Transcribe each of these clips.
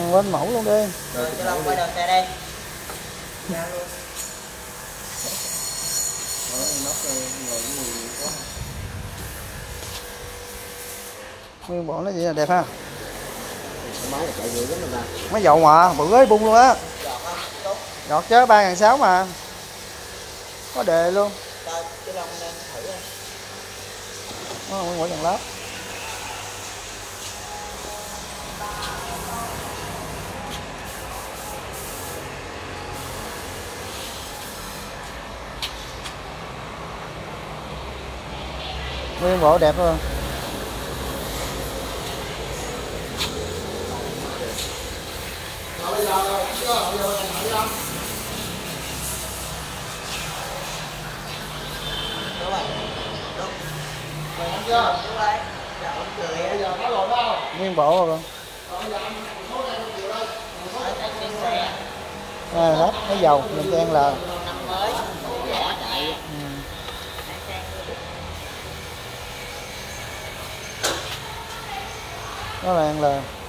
Quên mẫu luôn đi. Rồi cho Long quay đầu xe đây. Ra luôn. Nguyên bộ nó vậy là đẹp ha. Máy là chạy dữ lắm mà. Máy dầu mà bự ơi bung luôn á. Giọt không? Tốt. Giọt chứ 3.600 mà. Có đề luôn. Cho Long lên thử đi. Nguyên bộ dàn lốp. Nguyên bộ đẹp luôn. Nguyên bộ rồi con. Hết cái dầu mình trang là nó là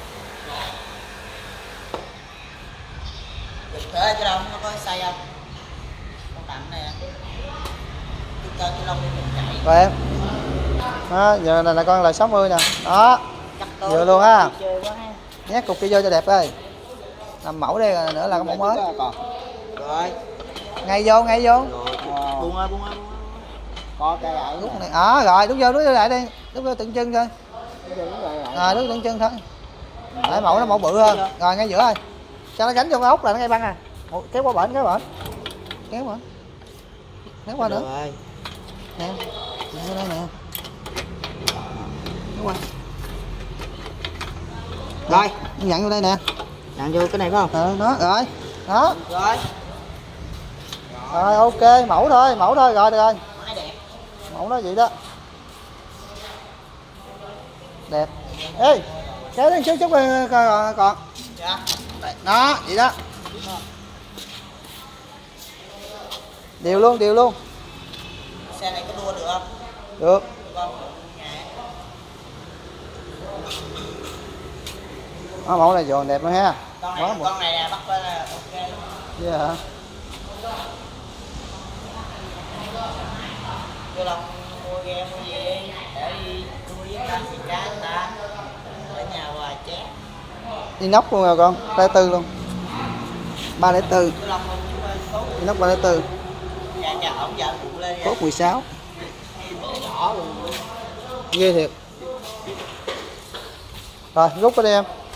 thử cho Long nó có say không? Con tặng này cho Long đi mình chạy. rồi em đó, giờ này là con là 60 nè đó vừa luôn ha, nhét cục kia vô cho đẹp ơi, làm mẫu đây rồi nữa là cái mẫu mới Rồi ngay vô buông ơi có cái ở lúc này rồi đút vô lại đi, đút vô tượng trưng thôi, đút tượng trưng thôi, để mẫu nó mẫu bự hơn rồi ngay giữa thôi cho nó gánh vô cái ốc là nó ngay băng à, kéo qua bển kéo qua nữa nè, vô đây nè, kéo qua rồi nhận vô đây nè, nhận vô cái này phải không? đó rồi đó rồi ok mẫu thôi rồi được rồi, máy đẹp, mẫu nó vậy đó đẹp. Ê kéo lên chút coi còn dạ đó vậy đó, đều luôn xe này có đua được không? được Không. đó, mẫu này giòn đẹp luôn ha, Con này nè bắt lên là ok luôn. vậy hả? Cho Long mua ghe mua gì đi để đi nuôi với ta xì cá người ta ở nhà hoài chén. Inox luôn rồi con, 304 luôn, 304 Cho Long tốt inox 304 nhà ổng vợ phụ lên cốt 16 nhỏ luôn ghê thiệt. Rồi rút qua đi em.